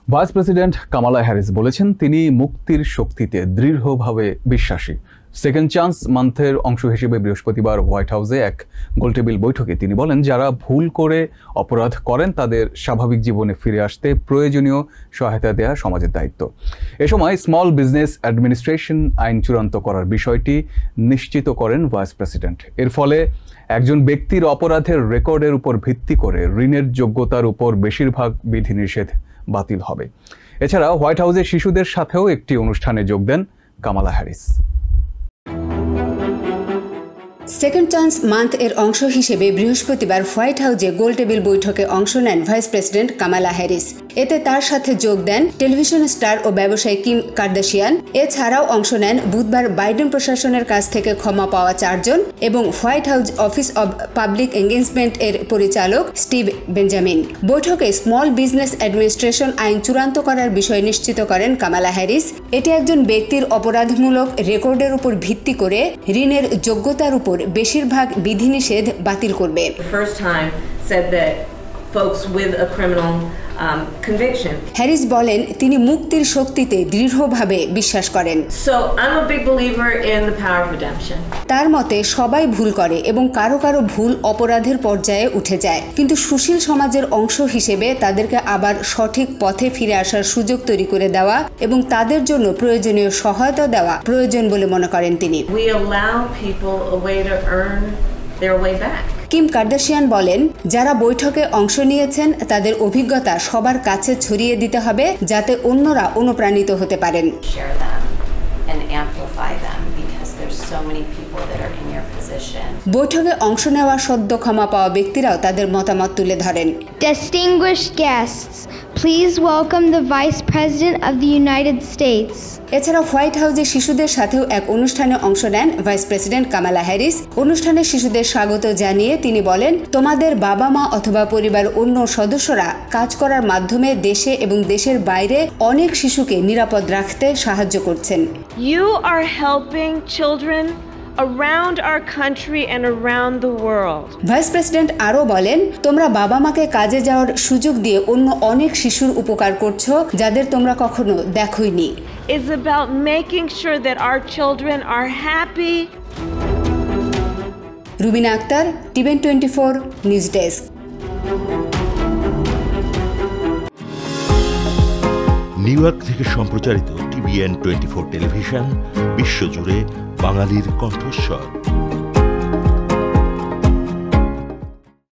Vice president Kamala Harris বলেছেন তিনি মুক্তির শক্তিতে দৃঢ়ভাবে বিশ্বাসী। সেকেন্ড চান্স মান্থের অংশ হিসেবে বৃহস্পতিবার হোয়াইট হাউসে এক গোলটেবিল বৈঠকে তিনি বলেন, যারা ভুল করে অপরাধ করেন তাদের স্বাভাবিক জীবনে ফিরে আসতে প্রয়োজনীয় সহায়তা দেওয়া সমাজের দায়িত্ব। এ সময় স্মল বিজনেস অ্যাডমিনিস্ট্রেশন আইন চূড়ান্ত করার বিষয়টি নিশ্চিত করেন ভাইস প্রেসিডেন্ট। এর ফলে একজন ব্যক্তির অপরাধের রেকর্ডের উপর ভিত্তি করে ঋণের যোগ্যতার উপর বেশিরভাগ বিধিনিষেধ বাতিল হবে। এছাড়া হোয়াইট হাউসে শিশুদের সাথেও একটি অনুষ্ঠানে যোগ দেন Kamala Harris. Second chance month এর অংশ হিসেবে বৃহস্পতিবার হোয়াইট হাউসে গোলটেবিল বৈঠকে অংশ নেন ভাইস প্রেসিডেন্ট কামালা হ্যারিস। এতে তার সাথে যোগ দেন টেলিভিশন স্টার ও ব্যবসায়ী কিম কার্দাশিয়ান। এছাড়াও অংশ নেন বুধবার বাইডেন প্রশাসনের কাছ থেকে ক্ষমা পাওয়া 4 জন এবং White House office of public engagement এর পরিচালক স্টিভ বেঞ্জামিন। বৈঠকে স্মল বিজনেস অ্যাডমিনিস্ট্রেশন আইন চূড়ান্ত করার বিষয় নিশ্চিত করেন কামালা হ্যারিস। এটি একজন ব্যক্তির অপরাধমূলক রেকর্ডের উপর ভিত্তি করে ঋণের যোগ্যতার উপর বেশিরভাগ বিধিনিষেধ বাতিল করবে। হ্যারিস বলেন তিনি মুক্তির শক্তিতে দৃঢ়ভাবে বিশ্বাস করেন। তার মতে সবাই ভুল করে এবং কারো কারো ভুল অপরাধের পর্যায়ে উঠে যায়, কিন্তু সুশীল সমাজের অংশ হিসেবে তাদেরকে আবার সঠিক পথে ফিরে আসার সুযোগ তৈরি করে দেওয়া এবং তাদের জন্য প্রয়োজনীয় সহায়তা দেওয়া প্রয়োজন বলে মনে করেন তিনি। কিম কার্দাশিয়ান বলেন, যারা বৈঠকে অংশ নিয়েছেন তাদের অভিজ্ঞতা সবার কাছে ছড়িয়ে দিতে হবে যাতে অন্যরা অনুপ্রাণিত হতে পারেন। বৈঠকে অংশ নেওয়া সদ্য ক্ষমা পাওয়া ব্যক্তিরাও তাদের মতামত তুলে ধরেন। Distinguished guests, please welcome the Vice President of the United States. এছাড়া হোয়াইট হাউসে শিশুদের সাথেও এক অনুষ্ঠানে অংশ নেন ভাইস প্রেসিডেন্ট কামালা হ্যারিস। অনুষ্ঠানে শিশুদের স্বাগত জানিয়ে তিনি বলেন, তোমাদের বাবা মা অথবা পরিবার অন্য সদস্যরা কাজ করার মাধ্যমে দেশে এবং দেশের বাইরে অনেক শিশুকে নিরাপদ রাখতে সাহায্য করছেন। You are helping children around our country and around the world. Vice president আরও বলেন, তোমরা বাবা মাকে কাজে যাওয়ার সুযোগ দিয়ে অন্য অনেক শিশুর উপকার করছো যাদের তোমরা কখনো দেখোইনি। It's about making sure that our children are happy. Rubina Akter, TVN 24 news desk. New York থেকে সম্প্রচারিত টিভিএন 24 টেলিভিশন বিশ্বজুড়ে বাঙালির কণ্ঠস্বর।